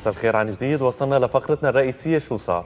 مساء الخير عن جديد. وصلنا لفقرتنا الرئيسية. شو صار؟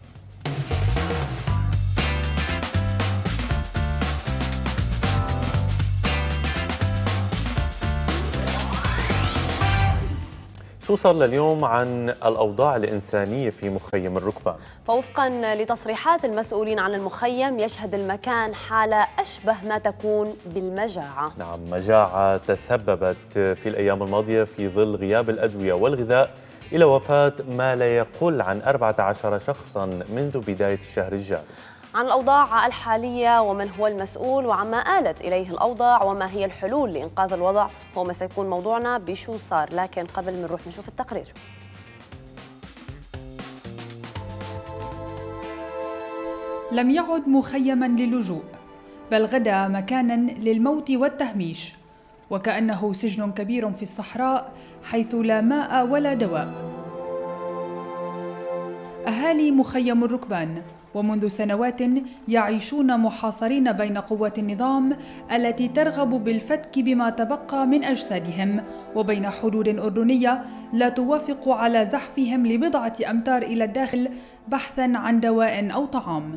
شو صار لليوم عن الأوضاع الإنسانية في مخيم الركبان؟ فوفقا لتصريحات المسؤولين عن المخيم يشهد المكان حالة أشبه ما تكون بالمجاعة. نعم، مجاعة تسببت في الأيام الماضية في ظل غياب الأدوية والغذاء إلى وفاة ما لا يقل عن 14 شخصا منذ بداية الشهر الجاري. عن الأوضاع الحالية ومن هو المسؤول وعما آلت إليه الأوضاع وما هي الحلول لإنقاذ الوضع هو ما سيكون موضوعنا بشو صار، لكن قبل ما نروح نشوف التقرير. لم يعد مخيما للجوء، بل غدا مكانا للموت والتهميش، وكأنه سجن كبير في الصحراء حيث لا ماء ولا دواء. أهالي مخيم الركبان ومنذ سنوات يعيشون محاصرين بين قوات النظام التي ترغب بالفتك بما تبقى من أجسادهم وبين حدود أردنية لا توافق على زحفهم لبضعة أمتار إلى الداخل بحثاً عن دواء أو طعام.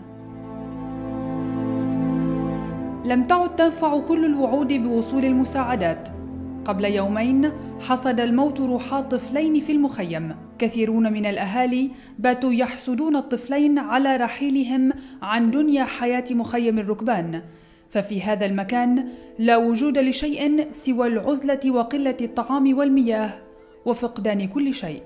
لم تعد تنفع كل الوعود بوصول المساعدات. قبل يومين حصد الموت روحات طفلين في المخيم. كثيرون من الأهالي باتوا يحسدون الطفلين على رحيلهم عن دنيا حياة مخيم الركبان، ففي هذا المكان لا وجود لشيء سوى العزلة وقلة الطعام والمياه وفقدان كل شيء.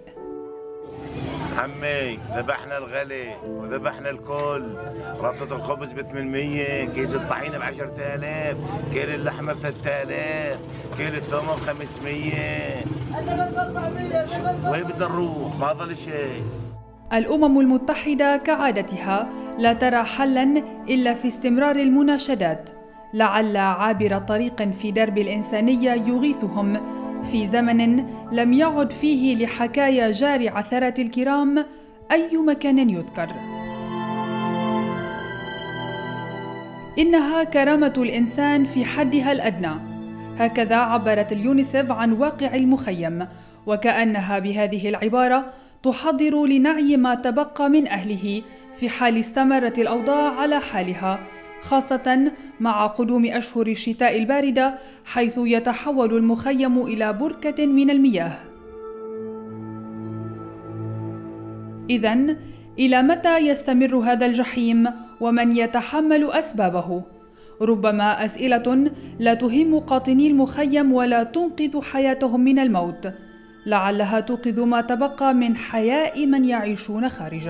عمي ذبحنا الغلي وذبحنا الكل، ربطة الخبز ب 800، كيس الطحينة ب 10,000، كيلو اللحمة ب 3000، كيلو الثومة ب 500. وين بدنا نروح؟ ما ضل شيء. الأمم المتحدة كعادتها لا ترى حلاً إلا في استمرار المناشدات، لعل عابر طريق في درب الإنسانية يغيثهم في زمن لم يعد فيه لحكايا جار عثرات الكرام أي مكان يذكر. إنها كرامة الإنسان في حدها الأدنى، هكذا عبرت اليونيسف عن واقع المخيم، وكأنها بهذه العبارة تحضر لنعي ما تبقى من أهله في حال استمرت الأوضاع على حالها، خاصة مع قدوم أشهر الشتاء الباردة حيث يتحول المخيم إلى بركة من المياه. إذن إلى متى يستمر هذا الجحيم ومن يتحمل أسبابه؟ ربما أسئلة لا تهم قاطني المخيم ولا تنقذ حياتهم من الموت، لعلها توقظ ما تبقى من حياء من يعيشون خارجه.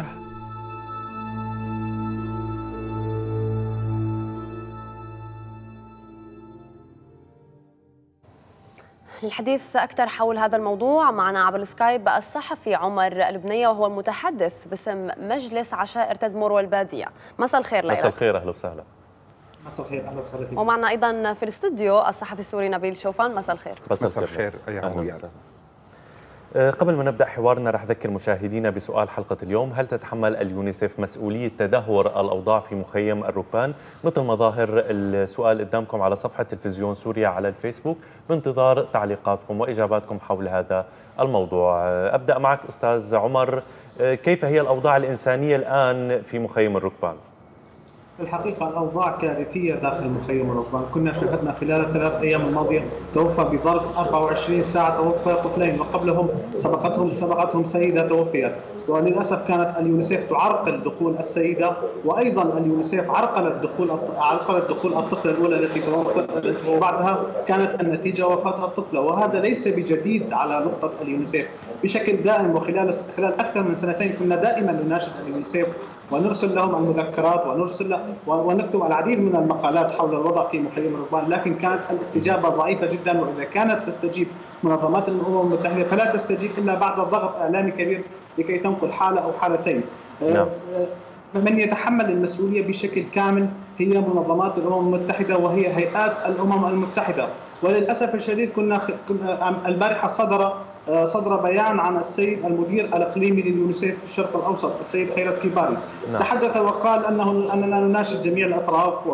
الحديث أكثر حول هذا الموضوع معنا عبر السكايب الصحفي عمر البنية، وهو المتحدث باسم مجلس عشائر تدمر والبادية. مساء الخير لك. مساء الخير، أهلا وسهلا. مساء الخير، اهلا وسهلا فيك. ومعنا أيضا في الاستوديو الصحفي السوري نبيل شوفان. مساء الخير. مساء الخير، أهلا وسهلا. قبل ما نبدأ حوارنا رح أذكر مشاهدينا بسؤال حلقة اليوم: هل تتحمل اليونيسف مسؤولية تدهور الأوضاع في مخيم الركبان؟ مثل ما ظاهر السؤال قدامكم على صفحة تلفزيون سوريا على الفيسبوك، بانتظار تعليقاتكم وإجاباتكم حول هذا الموضوع. أبدأ معك أستاذ عمر، كيف هي الأوضاع الإنسانية الآن في مخيم الركبان؟ في الحقيقة الأوضاع كارثية داخل مخيم الركبان. كنا شاهدنا خلال الثلاث أيام الماضية توفى بظرف 24 ساعة توفى طفلين، وقبلهم سبقتهم سيدة توفيت، وللأسف كانت اليونيسف تعرقل دخول السيدة، وأيضا اليونيسف عرقلت دخول الطفلة الأولى التي توفت، وبعدها كانت النتيجة وفاة الطفلة. وهذا ليس بجديد على نقطة اليونيسف، بشكل دائم وخلال أكثر من سنتين كنا دائما نناشد اليونيسف ونرسل لهم المذكرات ونكتب العديد من المقالات حول الوضع في مخيم الركبان، لكن كانت الاستجابة ضعيفة جدا. وإذا كانت تستجيب منظمات الأمم المتحدة فلا تستجيب إلا بعد ضغط إعلامي كبير لكي تنقل حالة أو حالتين. من يتحمل المسؤولية بشكل كامل هي منظمات الأمم المتحدة وهي هيئات الأمم المتحدة. وللأسف الشديد كنا البارحة صدر صدر بيان عن السيد المدير الإقليمي لليونيسيف في الشرق الأوسط السيد خيرت كيباري. تحدث وقال أننا نناشد جميع الأطراف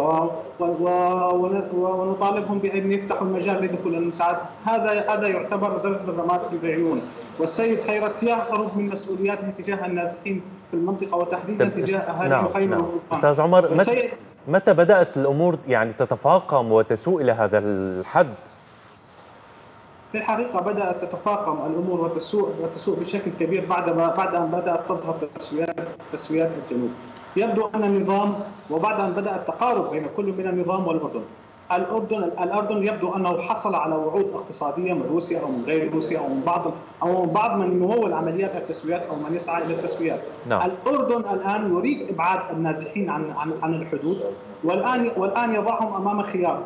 ونطالبهم بأن يفتحوا المجال لدخول المساعدة. هذا يعتبر ضرب بالرماد في العيون، والسيد خيرت يهرب من مسؤولياته تجاه النازحين في المنطقة وتحديدا تجاه أهالي مخيم الركبان. أستاذ عمر، متى بدأت الأمور يعني تتفاقم وتسوء إلى هذا الحد؟ في الحقيقة بدأت تتفاقم الأمور وتسوء بشكل كبير بعد أن بدأت تظهر تسويات الجنوب. يبدو أن النظام، وبعد أن بدأ التقارب بين كل من النظام والأردن. الأردن يبدو أنه حصل على وعود اقتصادية من روسيا أو من غير روسيا أو من بعض من يمول عمليات التسويات أو من يسعى إلى التسويات. الأردن الآن يريد إبعاد النازحين عن الحدود، والآن يضعهم أمام خيار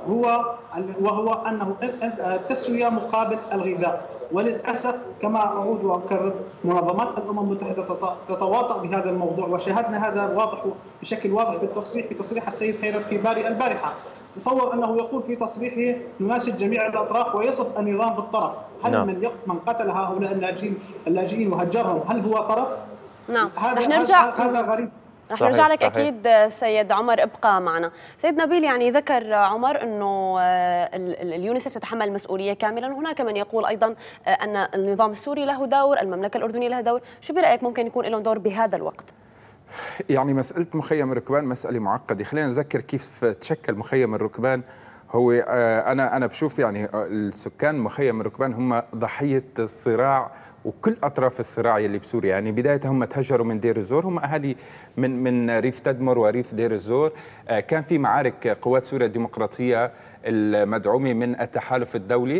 وهو أنه التسوية مقابل الغذاء. وللأسف كما أعود وأكرر، منظمات الأمم المتحدة تتواطأ بهذا الموضوع، وشاهدنا هذا بشكل واضح في تصريح السيد خيرت كيباري البارحة. تصور أنه يقول في تصريحه نناشد جميع الأطراف ويصف النظام بالطرف. هل من قتل هؤلاء اللاجئين وهجرهم هل هو طرف؟ نعم. هذا غريب. رح نرجع لك أكيد سيد عمر، ابقى معنا. سيد نبيل، يعني ذكر عمر أنه اليونيسف تتحمل مسؤولية كاملا، وهناك من يقول أيضا أن النظام السوري له دور، المملكة الأردنية لها دور. شو برأيك ممكن يكون لهم دور بهذا الوقت؟ يعني مسألة مخيم الركبان مسألة معقدة. خلينا نذكر كيف تشكل مخيم الركبان. هو أنا بشوف يعني السكان مخيم الركبان هم ضحية الصراع وكل أطراف الصراع اللي بسوريا. يعني بداية هم تهجروا من دير الزور، هم أهالي من ريف تدمر وريف دير الزور. كان في معارك قوات سوريا الديمقراطية المدعومة من التحالف الدولي،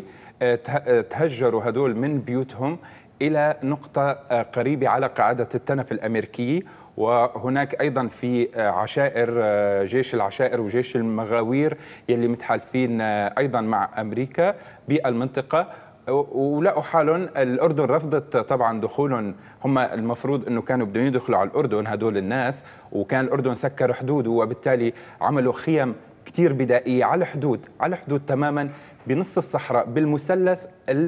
تهجروا هدول من بيوتهم إلى نقطة قريبة على قاعدة التنف الأمريكية. وهناك أيضا في عشائر، جيش العشائر وجيش المغاوير يلي متحالفين أيضا مع أمريكا بالمنطقة، ولقوا حالهم. الأردن رفضت طبعا دخولهم، هم المفروض أنه كانوا بدهم يدخلوا على الأردن هدول الناس، وكان الأردن سكر حدوده، وبالتالي عملوا خيم كتير بدائية على حدود تماما بنص الصحراء بالمثلث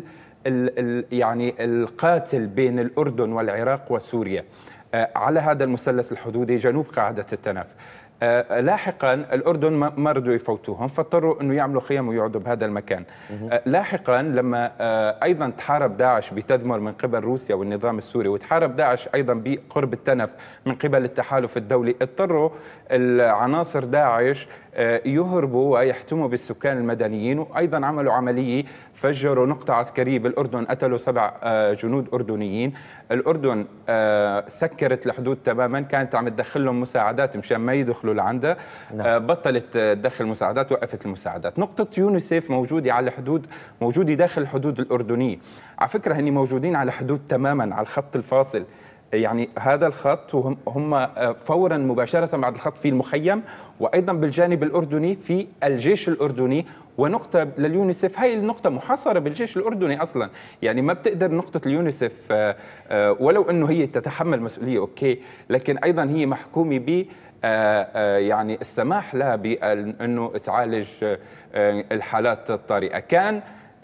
يعني القاتل بين الأردن والعراق وسوريا، على هذا المثلث الحدودي جنوب قاعدة التنف. لاحقا الأردن ما رضوا يفوتوهم، فاضطروا أنه يعملوا خيم ويقعدوا بهذا المكان. لاحقا لما أيضا تحارب داعش بتدمر من قبل روسيا والنظام السوري، وتحارب داعش أيضا بقرب التنف من قبل التحالف الدولي، اضطروا العناصر داعش يهربوا ويحتموا بالسكان المدنيين، وأيضا عملوا عملية فجروا نقطة عسكرية بالأردن، قتلوا 7 جنود أردنيين. الأردن سكرت الحدود تماما، كانت عم تدخل لهم مساعدات مشان ما يدخلوا لعندها. بطلت تدخل مساعدات، وقفت المساعدات. نقطة يونيسيف موجودة على الحدود، موجودة داخل الحدود الأردنية. على فكرة هني موجودين على حدود تماما على الخط الفاصل، يعني هذا الخط، وهم فورا مباشرة بعد الخط في المخيم، وأيضا بالجانب الأردني في الجيش الأردني، ونقطة لليونيسف. هاي النقطة محاصرة بالجيش الأردني أصلا، يعني ما بتقدر نقطة اليونيسف ولو أنه هي تتحمل مسؤولية أوكي، لكن أيضا هي محكومة ب يعني السماح لها بأنه تعالج الحالات الطارئة. كان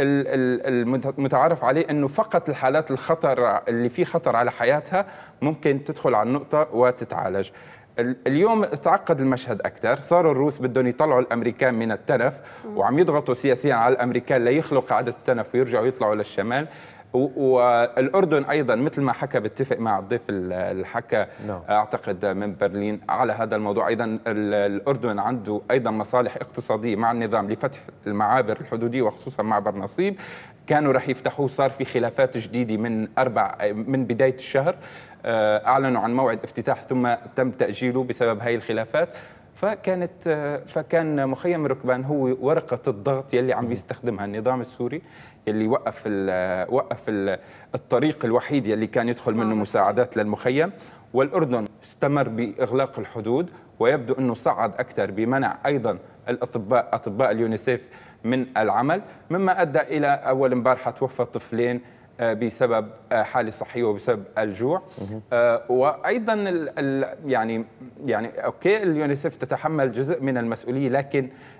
المتعارف عليه أنه فقط الحالات الخطر اللي فيه خطر على حياتها ممكن تدخل على النقطة وتتعالج. اليوم تعقد المشهد أكثر، صاروا الروس بدهم يطلعوا الأمريكان من التنف، وعم يضغطوا سياسيا على الأمريكان ليخلوا قاعدة التنف ويرجعوا يطلعوا للشمال. والأردن أيضا مثل ما حكى، باتفق مع الضيف الحكى أعتقد من برلين على هذا الموضوع. أيضا الأردن عنده أيضا مصالح اقتصادية مع النظام لفتح المعابر الحدودية، وخصوصا معبر نصيب كانوا رح يفتحوه. صار في خلافات جديدة من بداية الشهر، أعلنوا عن موعد افتتاح ثم تم تأجيله بسبب هاي الخلافات. فكان مخيم الركبان هو ورقة الضغط يلي عم بيستخدمها النظام السوري، يلي وقف الطريق الوحيد يلي كان يدخل منه مساعدات للمخيم. والأردن استمر بإغلاق الحدود، ويبدو أنه صعد أكثر بمنع أيضا أطباء اليونيسيف من العمل، مما أدى إلى أول امبارحة توفى طفلين بسبب حالة صحية وبسبب الجوع. وأيضا يعني أوكي اليونيسف تتحمل جزء من المسؤولية، لكن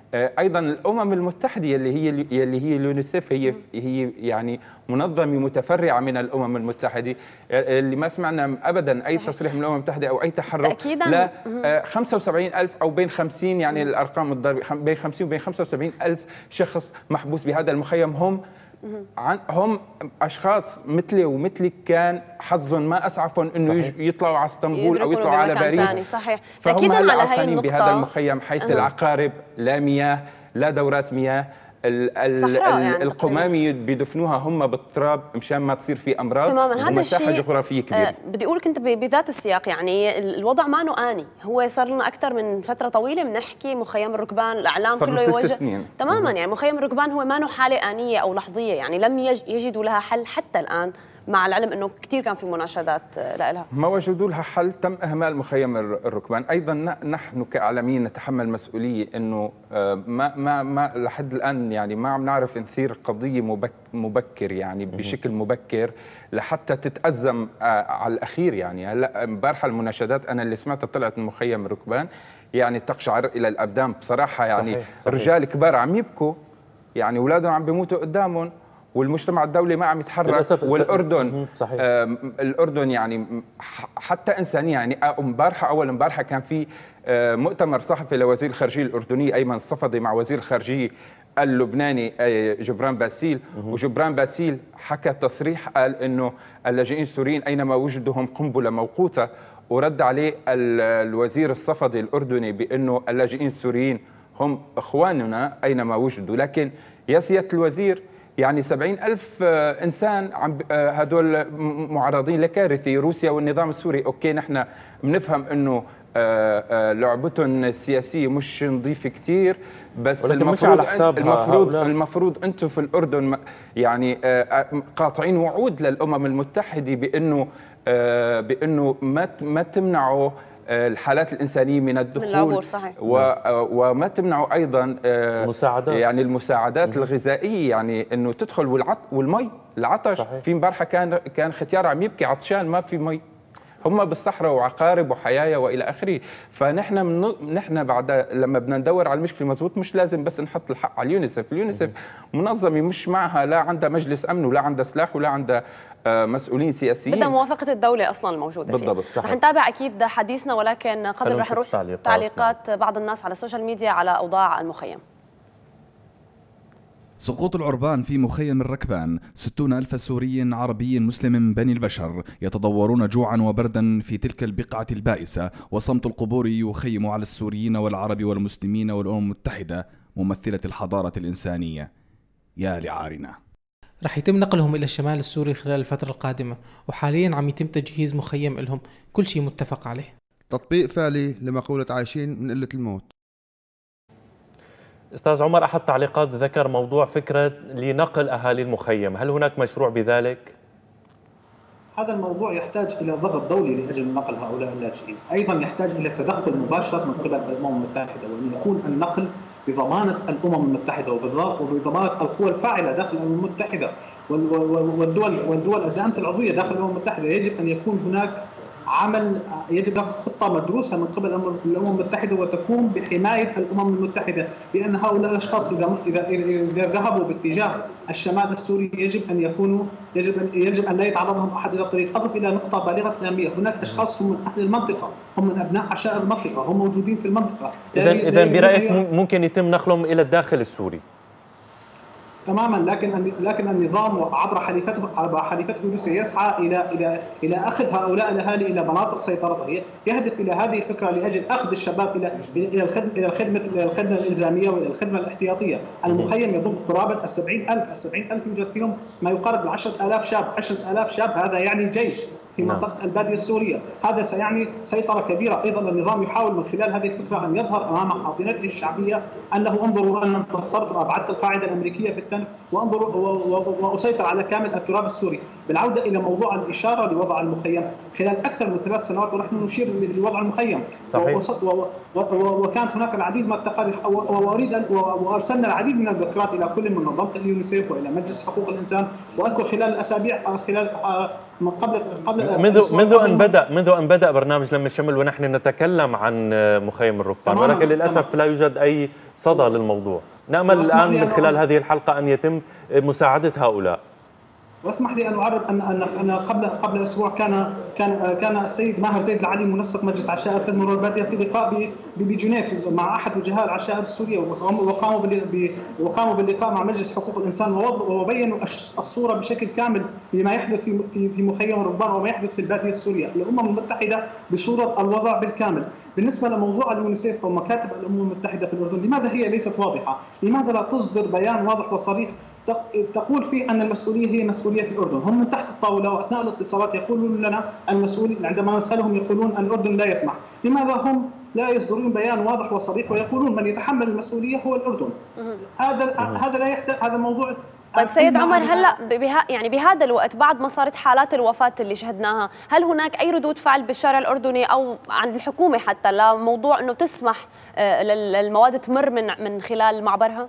ايضا الامم المتحده اللي هي اليونيسيف، هي يعني منظمه متفرعه من الامم المتحده، اللي ما سمعنا ابدا اي تصريح من الامم المتحده او اي تحرك تأكيداً. لا 75,000 او بين 50 يعني الارقام الضربه بين 50 وبين 75,000 شخص محبوس بهذا المخيم. هم اشخاص مثلي ومثلك كان حظهم ما اسعفهم انه يطلعوا على اسطنبول او يطلعوا على باريس. صحيح. فهم هلا عالقين بهذا المخيم حيث العقارب لا مياه لا دورات مياه، يعني القمامي بيدفنوها هم بالتراب مشان ما تصير في امراض. تماما. هذا الشيء جغرافيه كبيره. بدي اقول لك انت بذات السياق، يعني الوضع ما آني، هو صار لنا اكثر من فتره طويله بنحكي مخيم الركبان، الاعلام كله يوجه سنين. تماما. يعني مخيم الركبان هو ما حاله آنية او لحظيه، يعني لم يجدوا لها حل حتى الان، مع العلم انه كثير كان في مناشدات لها. ما وجدوا لها حل، تم اهمال مخيم الركبان. ايضا نحن كاعلاميين نتحمل مسؤوليه انه ما لحد الان يعني ما عم نعرف نثير قضيه مبكر، يعني بشكل مبكر لحتى تتأزم على الاخير. يعني هلا امبارحه المناشدات انا اللي سمعتها طلعت من مخيم الركبان يعني تقشعر الى الابدان بصراحه. يعني صحيح. رجال كبار عم يبكوا، يعني اولادهم عم بيموتوا قدامهم، والمجتمع الدولي ما عم يتحرك. والاردن صحيح. الاردن يعني حتى انسانيه. يعني اول امبارحه كان في مؤتمر صحفي لوزير الخارجيه الاردني ايمن الصفدي مع وزير الخارجيه اللبناني جبران باسيل. وجبران باسيل حكى تصريح قال انه اللاجئين السوريين اينما وجدهم قنبله موقوته، ورد عليه الوزير الصفدي الاردني بانه اللاجئين السوريين هم اخواننا اينما وجدوا. لكن يا سياده الوزير يعني 70,000 إنسان هدول معرضين لكارثة. روسيا والنظام السوري أوكي نحن بنفهم أنه لعبتهم السياسية مش نظيفة كتير، بس المفروض أنتم في الأردن يعني قاطعين وعود للأمم المتحدة بأنه ما تمنعوا الحالات الإنسانية من الدخول، من العبور. صحيح. وما تمنعوا أيضا يعني المساعدات الغذائية، يعني أنه تدخل والمي العطش. صحيح. في امبارحة كان ختيار عم يبكي عطشان ما في مي، هم بالصحراء وعقارب وحيايا والى اخره. فنحن بعد لما بدنا ندور على المشكله مزبوط مش لازم بس نحط الحق على اليونيسف. اليونيسف منظمه مش معها لا عندها مجلس امن ولا عندها سلاح ولا عندها مسؤولين سياسيين، بدها موافقه الدوله اصلا الموجوده فيه. بالضبط. رح نتابع اكيد حديثنا، ولكن قبل رح نروح تعليقات بعض الناس على السوشيال ميديا على اوضاع المخيم. سقوط العربان في مخيم الركبان. 60,000 سوري عربي مسلم بني البشر يتضورون جوعا وبردا في تلك البقعة البائسة، وصمت القبور يخيم على السوريين والعرب والمسلمين والأمم المتحدة ممثلة الحضارة الإنسانية. يا لعارنا. رح يتم نقلهم إلى الشمال السوري خلال الفترة القادمة، وحاليا عم يتم تجهيز مخيم لهم، كل شيء متفق عليه. تطبيق فعلي لمقولة عايشين من قلة الموت. أستاذ عمر، أحد تعليقات ذكر موضوع فكرة لنقل أهالي المخيم، هل هناك مشروع بذلك؟ هذا الموضوع يحتاج إلى ضغط دولي لأجل نقل هؤلاء اللاجئين، أيضا يحتاج إلى تدخل مباشر من قبل الأمم المتحدة، وأن يكون النقل بضمانة الأمم المتحدة وبضمانة القوى الفاعلة داخل الأمم المتحدة والدول الدائمة العضوية داخل الأمم المتحدة. يجب أن يكون هناك يجب خطة مدروسة من قبل الأمم المتحدة وتكون بحماية الأمم المتحدة، لأن هؤلاء الأشخاص إذا ذهبوا باتجاه الشمال السوري يجب أن لا يتعرضهم أحد إلى الطريق. أضف إلى نقطة بالغة الأهمية، هناك أشخاص هم من أهل المنطقة، هم من أبناء عشائر المنطقة، هم موجودين في المنطقة. إذن برأيك ممكن يتم نقلهم إلى الداخل السوري؟ تماما، لكن النظام عبر حليفته روسيا يسعى الى اخذ هؤلاء الاهالي الى مناطق سيطرته، يهدف الى هذه الفكره لاجل اخذ الشباب الى الخدمه الالزاميه والى الخدمه الاحتياطيه. المخيم يضم قرابه 70,000 يوجد فيهم ما يقارب 10,000 شاب. 10,000 شاب هذا يعني جيش في منطقة البادية السورية، هذا سيعني سيطرة كبيرة. أيضا النظام يحاول من خلال هذه الفكرة أن يظهر أمام حاضنته الشعبية أنه انظروا أنا انتصرت وأبعدت القاعدة الأمريكية في التنف وأسيطر على كامل التراب السوري. بالعودة إلى موضوع الإشارة لوضع المخيم، خلال أكثر من 3 سنوات ونحن نشير لوضع المخيم، وكانت هناك العديد من التقارير وأرسلنا العديد من الذكريات إلى كل من منظمة اليونيسيف وإلى مجلس حقوق الإنسان. وأذكر خلال الأسابيع منذ ان بدا برنامج لم الشمل ونحن نتكلم عن مخيم الركبان، ولكن للاسف لا يوجد اي صدى للموضوع. نامل الان من خلال هذه الحلقه ان يتم مساعده هؤلاء. واسمح لي ان اعرب ان قبل اسبوع كان السيد ماهر زيد العلي منسق مجلس عشائر تدمر الباديه في لقاء بجنيف مع احد وجهاء العشائر السوريه، وقاموا باللقاء مع مجلس حقوق الانسان وبينوا الصوره بشكل كامل لما يحدث في مخيم الركبان وما يحدث في الباديه السوريه. الامم المتحده بصوره الوضع بالكامل. بالنسبه لموضوع اليونيسيف ومكاتب الامم المتحده في الاردن، لماذا هي ليست واضحه؟ لماذا لا تصدر بيان واضح وصريح تقول فيه أن المسؤولية هي مسؤولية الأردن؟ هم من تحت الطاولة وأثناء الاتصالات يقولون لنا المسؤولين، عندما نسألهم يقولون أن الأردن لا يسمح. لماذا هم لا يصدرون بيان واضح وصريح ويقولون من يتحمل المسؤولية هو الأردن؟ هذا لا يحتاج، هذا الموضوع. طيب سيد عمر، هلا يعني بهذا الوقت بعد ما صارت حالات الوفاة اللي شهدناها، هل هناك أي ردود فعل بالشارع الأردني أو عند الحكومة حتى لموضوع أنه تسمح للمواد تمر من خلال معبرها؟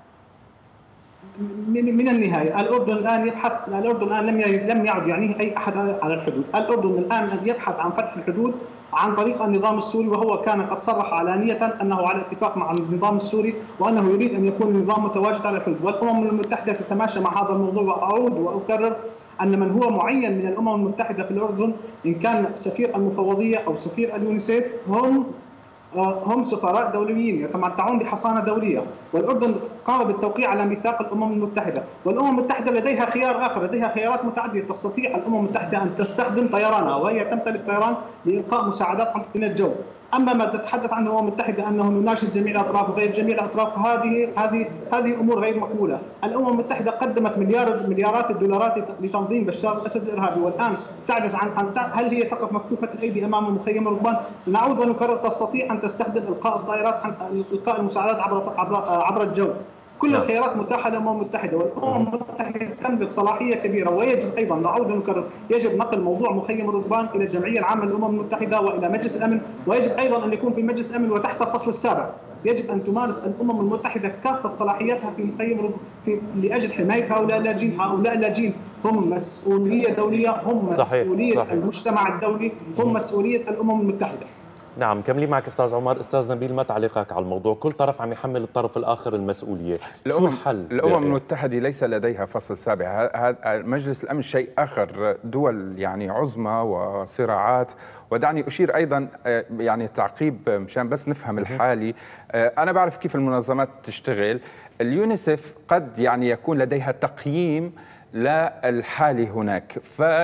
من النهاية الأردن الآن يبحث، الأردن الآن لم يعد يعنيه أي أحد على الحدود. الأردن الآن يبحث عن فتح الحدود عن طريق النظام السوري، وهو كان قد صرح علانية أنه على اتفاق مع النظام السوري وأنه يريد أن يكون النظام متواجد على الحدود، والأمم المتحدة تتماشى مع هذا الموضوع. وأعود وأكرر أن من هو معين من الأمم المتحدة في الأردن، إن كان سفير المفوضية أو سفير اليونيسيف، هم سفراء دوليين يتمتعون بحصانة دولية، والأردن قام بالتوقيع على ميثاق الأمم المتحدة، والأمم المتحدة لديها خيار آخر، لديها خيارات متعددة. تستطيع الأمم المتحدة أن تستخدم طيرانها، وهي تمتلك طيران لإلقاء مساعدات من الجو. أما ما تتحدث عنه الأمم المتحدة أنه نناشد جميع الأطراف وغير جميع الأطراف، هذه أمور غير مقبولة. الأمم المتحدة قدمت مليارات الدولارات لتنظيم بشار الأسد الإرهابي، والآن تعجز عن هل هي تقف مكتوفة الأيدي أمام مخيم الركبان؟ نعود ونكرر، تستطيع أن تستخدم إلقاء الطائرات، إلقاء المساعدات عبر الجو. كل الخيارات متاحة للأمم المتحدة، والأمم المتحدة تملك صلاحية كبيرة. ويجب أيضا، نعود ونكرر، يجب نقل موضوع مخيم الركبان إلى الجمعية العامة للأمم المتحدة وإلى مجلس الأمن، ويجب أيضا أن يكون في مجلس الأمن وتحت الفصل السابع. يجب أن تمارس الأمم المتحدة كافة صلاحياتها في مخيم لأجل حماية هؤلاء اللاجئين. هؤلاء اللاجئين هم مسؤولية دولية، هم مسؤولية المجتمع الدولي، هم مسؤولية الأمم المتحدة. نعم، كملي معك استاذ عمر. استاذ نبيل، ما تعليقك على الموضوع؟ كل طرف عم يحمل الطرف الاخر المسؤوليه، شو الحل؟ الامم المتحده ليس لديها فصل سابع، هذا مجلس الامن شيء اخر، دول يعني عظمى وصراعات. ودعني اشير ايضا يعني تعقيب مشان بس نفهم الحالي. انا بعرف كيف المنظمات تشتغل. اليونيسف قد يعني يكون لديها تقييم للحالة هناك،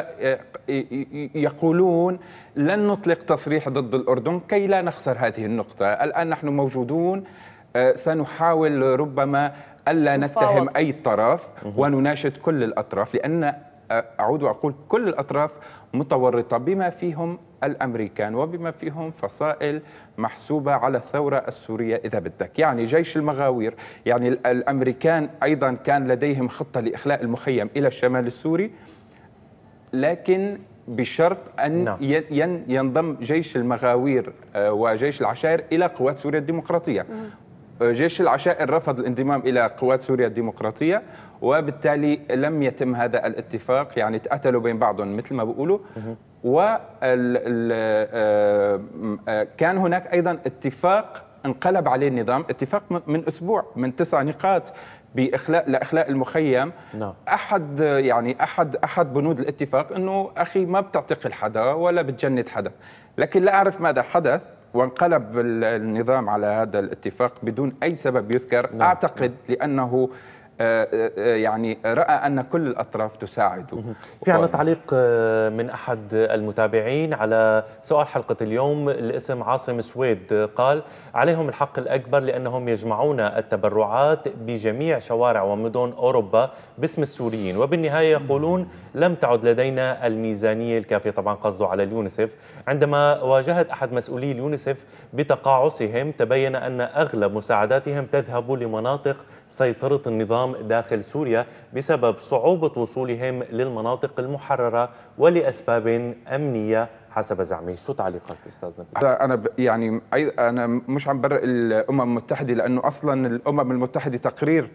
فيقولون لن نطلق تصريح ضد الأردن كي لا نخسر هذه النقطة. الآن نحن موجودون، سنحاول ربما ألا نتهم أي طرف ونناشد كل الأطراف، لأن أعود وأقول كل الأطراف متورطة بما فيهم الأمريكان وبما فيهم فصائل محسوبة على الثورة السورية إذا بدك. يعني جيش المغاوير، يعني الأمريكان أيضا كان لديهم خطة لإخلاء المخيم إلى الشمال السوري، لكن بشرط أن ينضم جيش المغاوير وجيش العشائر إلى قوات سوريا الديمقراطية. جيش العشائر رفض الانضمام إلى قوات سوريا الديمقراطية، وبالتالي لم يتم هذا الاتفاق، يعني تقاتلوا بين بعضهم مثل ما بيقولوا. وكان هناك أيضا اتفاق انقلب عليه النظام، اتفاق من أسبوع من 9 نقاط لإخلاء المخيم. أحد بنود الاتفاق أنه أخي ما بتعتقل حدا ولا بتجند حدا، لكن لا أعرف ماذا حدث وانقلب النظام على هذا الاتفاق بدون أي سبب يذكر. أعتقد لأنه يعني رأى أن كل الأطراف تساعده. في عنا تعليق من أحد المتابعين على سؤال حلقة اليوم. الاسم عاصم سويد قال: عليهم الحق الأكبر لأنهم يجمعون التبرعات بجميع شوارع ومدن أوروبا باسم السوريين، وبالنهاية يقولون لم تعد لدينا الميزانية الكافية. طبعا قصده على اليونيسف. عندما واجهت أحد مسؤولي اليونيسف بتقاعسهم تبين أن أغلب مساعداتهم تذهب لمناطق سيطرة النظام داخل سوريا بسبب صعوبة وصولهم للمناطق المحررة ولأسباب أمنية حسب زعمه. شو تعليقك أستاذ نبيل؟ أنا مش عم برئ الأمم المتحدة، لأنه أصلا الأمم المتحدة تقرير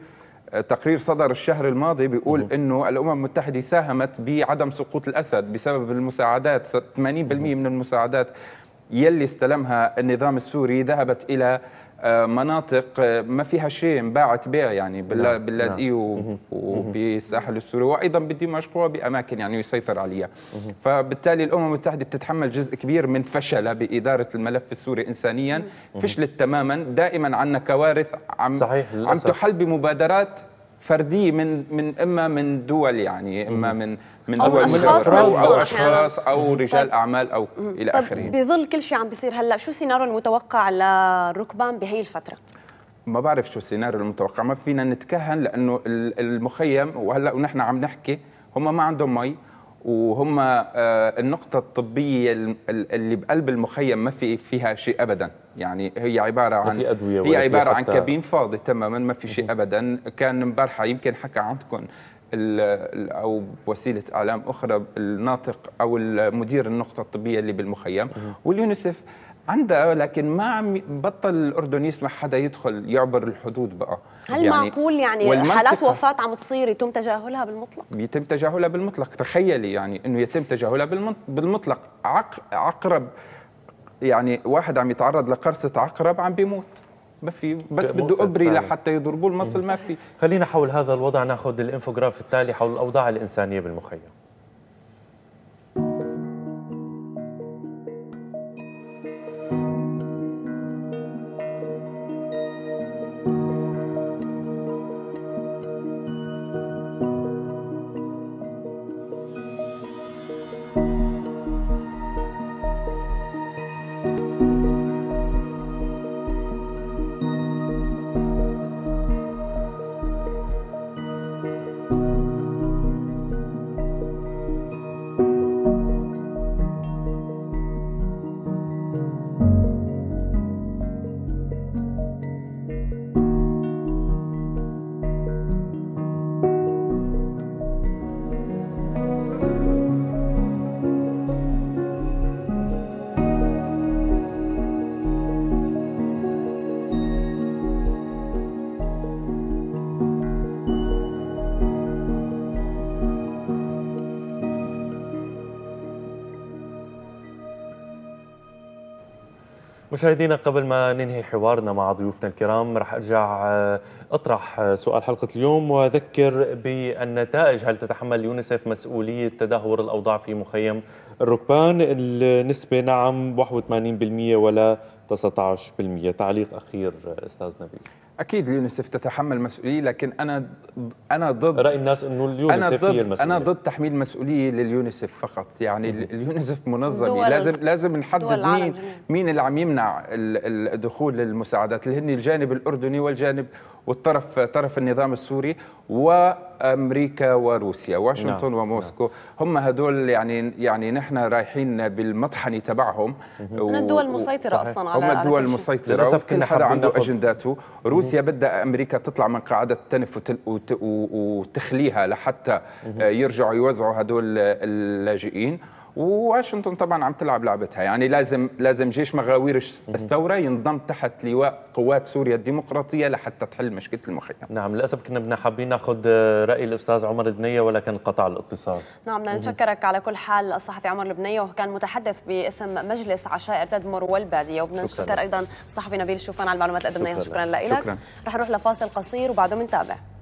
تقرير صدر الشهر الماضي بيقول انه الامم المتحده ساهمت بعدم سقوط الاسد بسبب المساعدات. 80% من المساعدات يلي استلمها النظام السوري ذهبت الى مناطق ما فيها شيء، انباعت بيع يعني باللاذقيه وبالساحل السوري وايضا بدمشق وباماكن يعني يسيطر عليها. فبالتالي الامم المتحده بتتحمل جزء كبير من فشلها باداره الملف السوري انسانيا. فشلت تماما. دائما عندنا كوارث عم تحل بمبادرات فرديه من اما من دول يعني اما من دول او اشخاص او رجال اعمال او الى اخره. بظل كل شيء عم بيصير هلا، شو السيناريو المتوقع للركبان بهي الفتره؟ ما بعرف شو السيناريو المتوقع، ما فينا نتكهن لانه المخيم وهلا ونحن عم نحكي هم ما عندهم مي، وهم النقطة الطبية اللي بقلب المخيم ما فيها شيء أبدا. يعني هي عبارة عن كابين فاضي تماما، ما في شيء أبدا. كان امبارحة يمكن حكى عندكم أو بوسيلة إعلام أخرى الناطق أو المدير النقطة الطبية اللي بالمخيم، واليونيسف عندها، لكن ما عم بطل الأردن يسمح حدا يدخل يعبر الحدود بقى. هل يعني معقول يعني حالات وفاة عم تصير يتم تجاهلها بالمطلق؟ يتم تجاهلها بالمطلق. تخيلي يعني انه يتم تجاهلها بالمطلق. عقرب يعني واحد عم يتعرض لقرصة عقرب عم بيموت، ما في بس بده ابري لحتى يضربوا المصل ما في. خلينا حول هذا الوضع ناخذ الانفوجراف التالي حول الاوضاع الانسانيه بالمخيم. مشاهدينا، قبل ما ننهي حوارنا مع ضيوفنا الكرام رح ارجع اطرح سؤال حلقه اليوم واذكر بالنتائج. هل تتحمل يونيسف مسؤوليه تدهور الاوضاع في مخيم الركبان؟ النسبه نعم 81% ولا 19%. تعليق اخير استاذ نبيل. اكيد اليونيسف تتحمل مسؤوليه، لكن انا ضد راي الناس انه اليونيسف هي المسؤوليه. انا ضد تحميل مسؤوليه لليونيسف فقط. يعني اليونيسف منظمه، لازم نحدد مين اللي عم يمنع الدخول للمساعدات، اللي هن الجانب الاردني طرف النظام السوري وامريكا وروسيا، واشنطن وموسكو. هم هدول يعني نحن رايحين بالمطحنه تبعهم. من الدول المسيطره اصلا على هم الدول المسيطره، وكل حدا عنده اجنداته. روسيا بدها امريكا تطلع من قاعده التنف وتخليها لحتى يرجعوا يوزعوا هدول اللاجئين. وواشنطن طبعا عم تلعب لعبتها. يعني لازم جيش مغاوير الثوره ينضم تحت لواء قوات سوريا الديمقراطيه لحتى تحل مشكله المخيم. نعم، للاسف كنا حابين ناخذ راي الاستاذ عمر البنيه ولكن قطع الاتصال. نعم، بدنا نشكرك على كل حال الصحفي عمر البنيه، وكان متحدث باسم مجلس عشائر تدمر والباديه. وبدنا نشكر ايضا الصحفي نبيل الشوفان على المعلومات اللي قدمناها. شكرا لك. رح نروح لفاصل قصير وبعده بنتابع.